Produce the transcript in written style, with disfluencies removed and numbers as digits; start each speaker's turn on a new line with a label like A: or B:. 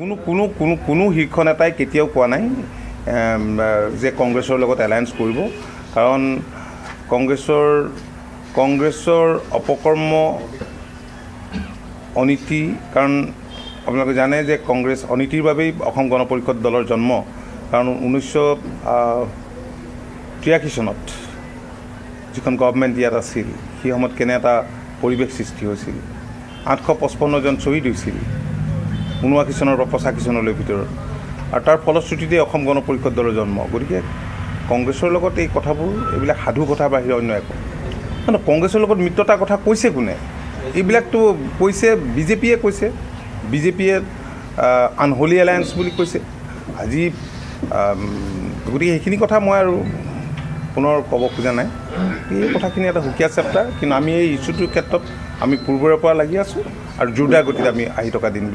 A: কোনো শীৰ্ষ নেতাই কেতিয়াও কোৱা নাই যে কংগ্ৰেছৰ লগত এলায়েন্স কৰিব, কাৰণ কংগ্ৰেছৰ অপকৰ্ম অনীতি, কাৰণ আপোনালোকে জানে যে কংগ্ৰেছ অনীতিৰ বাবেই অসম গণ পৰিষদ দলৰ জন্ম, কাৰণ 1983 চনত যিখন গভৰ্ণমেণ্ট ইয়াত আছিল সেই সময়ত কেনে এটা পৰিৱেশ সৃষ্টি হৈছিল, 855 জন শ্বহীদ হৈছিল 79 চনৰ পৰা 85 চনলৈ ভিতৰত, আৰু তাৰ ফলশ্ৰুতিতে অসম গণ পৰিষদ দলৰ জন্ম। গতিকে কংগ্ৰেছৰ লগত এই কথাবোৰ এইবিলাক সাধু কথা বাহিৰে অন্য একো। মানে কংগ্ৰেছৰ লগত মিত্ৰতাৰ কথা কৈছে কোনে? এইবিলাকতো কৈছে বিজেপিয়ে কৈছে, বিজেপিয়ে আনহলি এলায়েন্স বুলি কৈছে আজি। গতিকে সেইখিনি কথা মই আৰু পুনৰ ক'ব খোজা নাই। এই কথাখিনি এটা সুকীয়া চেপ্টাৰ, কিন্তু আমি এই ইছ্যুটোৰ ক্ষেত্ৰত আমি পূৰ্বৰে পৰা লাগি আছোঁ আৰু জোৰদাৰ গতিত আমি আহি থকা দিন